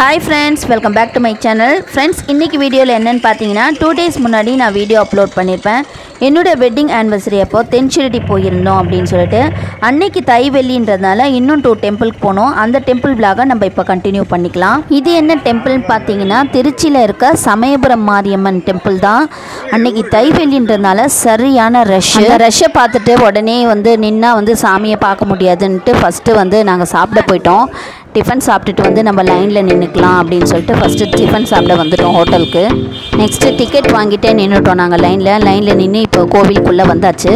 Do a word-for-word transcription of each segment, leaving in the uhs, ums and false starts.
Hi friends, welcome back to my channel. Friends, இன்னைக்கு வீடியோல என்னன்னு பாத்தீங்கன்னா two days முன்னாடி நான் வீடியோ அப்லோட் பண்ணிருப்பேன். என்னோட வெட்டிங் anniversary அப்போ தென்சிரடி போயிருந்தோம் அப்படினு சொல்லிட்டு அன்னைக்கு தை வெள்ளின்றதால இன்னும் two டெம்பிள்க்கு போனோம். அந்த டெம்பிள் vlog நம்ம இப்ப கண்டினியூ பண்ணிக்கலாம். இது என்ன டெம்பிள்னு பாத்தீங்கன்னா திருச்சியில இருக்க சமயபுரம் மாரியம்மன் டெம்பிள் தான். அன்னைக்கு தை வெள்ளின்றதால சரியான ரஷ். அந்த ரஷ்ஷை பார்த்துட்டு உடனே வந்து நின்னா வந்து சாமியை பார்க்க முடியாதுன்ட்டு ஃபர்ஸ்ட் வந்து நாங்க சாப்பிட போய்ட்டோம். டிஃபன் சாப்பிட்டுட்டு வந்து நம்ம லைனில் நின்றுக்கலாம் அப்படின்னு சொல்லிட்டு ஃபஸ்ட்டு டிஃபன் சாப்பிட வந்துட்டோம் ஹோட்டலுக்கு. நெக்ஸ்ட்டு டிக்கெட் வாங்கிட்டே நின்றுட்டோம் நாங்கள் லைனில் லைனில் நின்று இப்போ கோவிலுக்குள்ளே வந்தாச்சு.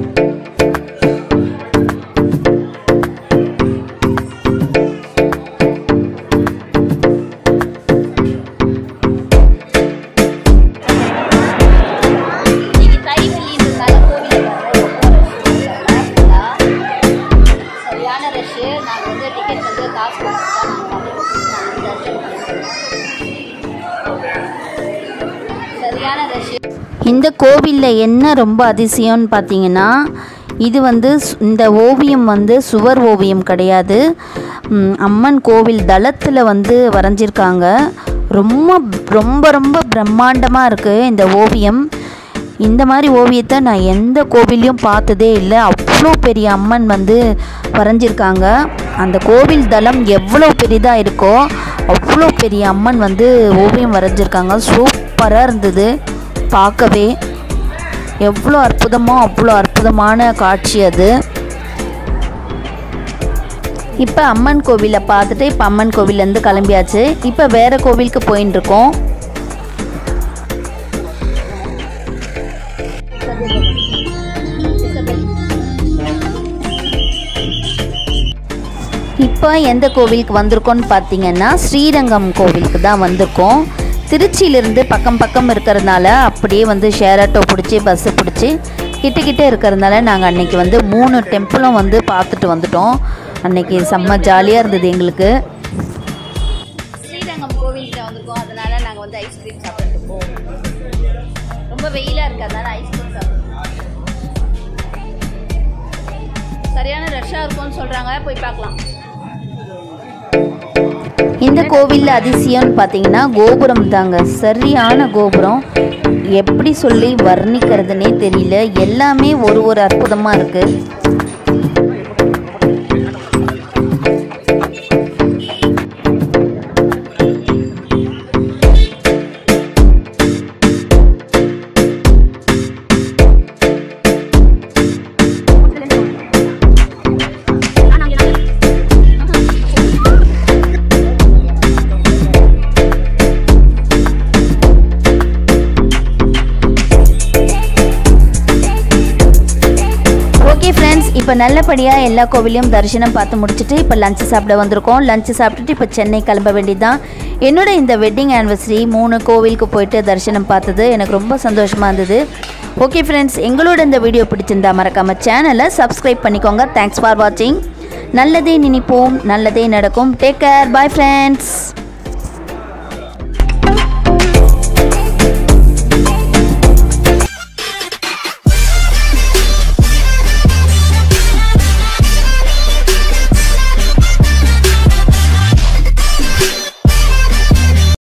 இந்த கோவிலில் என்ன ரொம்ப அதிசயம்னு பார்த்தீங்கன்னா இது வந்து இந்த ஓவியம் வந்து சுவர் ஓவியம் கிடையாது. அம்மன் கோவில் தளத்தில் வந்து வரைஞ்சிருக்காங்க. ரொம்ப ரொம்ப ரொம்ப பிரம்மாண்டமாக இருக்குது இந்த ஓவியம். இந்த மாதிரி ஓவியத்தை நான் எந்த கோவிலையும் பார்த்ததே இல்லை. அவ்வளோ பெரிய அம்மன் வந்து வரைஞ்சிருக்காங்க. அந்த கோவில் தளம் எவ்வளோ பெரிதாக இருக்கோ அவ்வளோ பெரிய அம்மன் வந்து ஓவியம் வரைஞ்சிருக்காங்க. சூப்பராக இருந்தது பார்க்கவே. எவ்வளோ அற்புதமோ அவ்வளோ அற்புதமான காட்சி அது. இப்போ அம்மன் கோவிலை பார்த்துட்டு இப்போ அம்மன் கோவிலேருந்து கிளம்பியாச்சு. இப்போ வேறு கோவிலுக்கு போயின்னு இருக்கோம். இப்போ எந்த கோவிலுக்கு வந்திருக்கோன்னு பார்த்தீங்கன்னா ஸ்ரீரங்கம் கோவிலுக்கு தான் வந்திருக்கோம். திருச்சியிலிருந்து பக்கம் பக்கம் இருக்கிறதுனால அப்படியே வந்து ஷேர் ஆட்டோ பிடிச்சி பஸ்ஸு பிடிச்சி கிட்டக்கிட்டே இருக்கிறதுனால நாங்கள் அன்றைக்கி வந்து மூணு டெம்பிளும் வந்து பார்த்துட்டு வந்துட்டோம். அன்றைக்கி செம்ம ஜாலியாக இருந்தது எங்களுக்கு. ஸ்ரீரங்கம் கோவில்கிட்ட வந்திருக்கோம். அதனால் நாங்கள் வந்து ஐஸ்கிரீம் சாப்பிட்டுருக்கோம். ரொம்ப வெயிலாக இருக்கிறதுனால ஐஸ்கிரீம் சாப்பிட்ருக்கோம். சரியான ரஷ்ஷாக இருக்கும்னு சொல்கிறாங்க, போய் பார்க்கலாம். இந்த கோவிலில் அதிசயம்னு பார்த்தீங்கன்னா கோபுரம் தாங்க. சரியான கோபுரம். எப்படி சொல்லி வர்ணிக்கிறதுனே தெரியல. எல்லாமே ஒரு ஒரு அற்புதமாக இருக்குது. இப்போ நல்லபடியாக எல்லா கோவிலையும் தரிசனம் பார்த்து முடிச்சுட்டு இப்போ லஞ்சு சாப்பிட வந்திருக்கோம். லஞ்சு சாப்பிட்டுட்டு இப்போ சென்னை கிளம்ப வேண்டியதுதான். என்னோட இந்த வெட்டிங் ஆனிவர்சரி மூணு கோவிலுக்கு போயிட்டு தரிசனம் பார்த்தது எனக்கு ரொம்ப சந்தோஷமாக இருந்தது. ஓகே ஃப்ரெண்ட்ஸ், எங்களோட இந்த வீடியோ பிடிச்சிருந்தா மறக்காமல் சேனலை சப்ஸ்கிரைப் பண்ணிக்கோங்க. தேங்க்ஸ் ஃபார் வாட்சிங். நல்லதே நினைப்போம், நல்லதே நடக்கும். Take care. Bye friends.